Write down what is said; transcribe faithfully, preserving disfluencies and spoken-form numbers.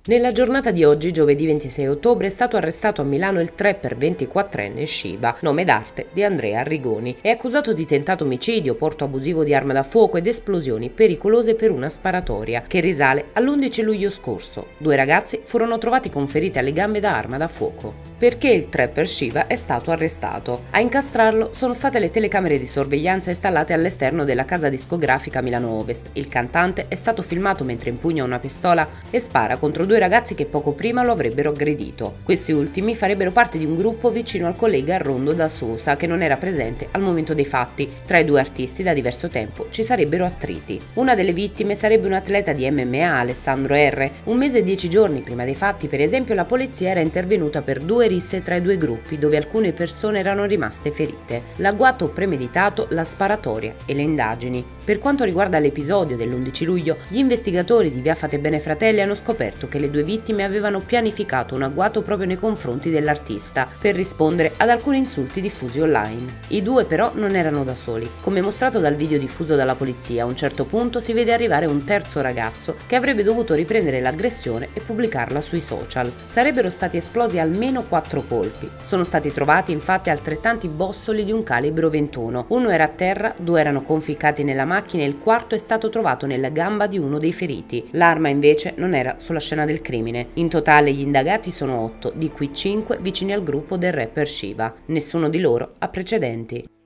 Nella giornata di oggi, giovedì ventisei ottobre, è stato arrestato a Milano il trapper ventiquattrenne Shiva, nome d'arte di Andrea Arrigoni. È accusato di tentato omicidio, porto abusivo di arma da fuoco ed esplosioni pericolose per una sparatoria, che risale all'undici luglio scorso. Due ragazzi furono trovati con ferite alle gambe da arma da fuoco. Perché il trapper Shiva è stato arrestato? A incastrarlo sono state le telecamere di sorveglianza installate all'esterno della casa discografica Milano Ovest. Il cantante è stato filmato mentre impugna una pistola e spara contro due ragazzi che poco prima lo avrebbero aggredito. Questi ultimi farebbero parte di un gruppo vicino al collega Rondo da Sosa, che non era presente al momento dei fatti. Tra i due artisti da diverso tempo ci sarebbero attriti. Una delle vittime sarebbe un atleta di M M A, Alessandro R. Un mese e dieci giorni prima dei fatti, per esempio, la polizia era intervenuta per due risse tra i due gruppi, dove alcune persone erano rimaste ferite. L'agguato premeditato, la sparatoria e le indagini. Per quanto riguarda l'episodio dell'undici luglio, gli investigatori di Via Fate Bene Fratelli hanno scoperto che le due vittime avevano pianificato un agguato proprio nei confronti dell'artista per rispondere ad alcuni insulti diffusi online. I due però non erano da soli. Come mostrato dal video diffuso dalla polizia, a un certo punto si vede arrivare un terzo ragazzo che avrebbe dovuto riprendere l'aggressione e pubblicarla sui social. Sarebbero stati esplosi almeno quattro colpi. Sono stati trovati infatti altrettanti bossoli di un calibro ventuno. Uno era a terra, due erano conficcati nella macchina e il quarto è stato trovato nella gamba di uno dei feriti. L'arma invece non era sulla scena del crimine. In totale gli indagati sono otto, di cui cinque vicini al gruppo del rapper Shiva. Nessuno di loro ha precedenti.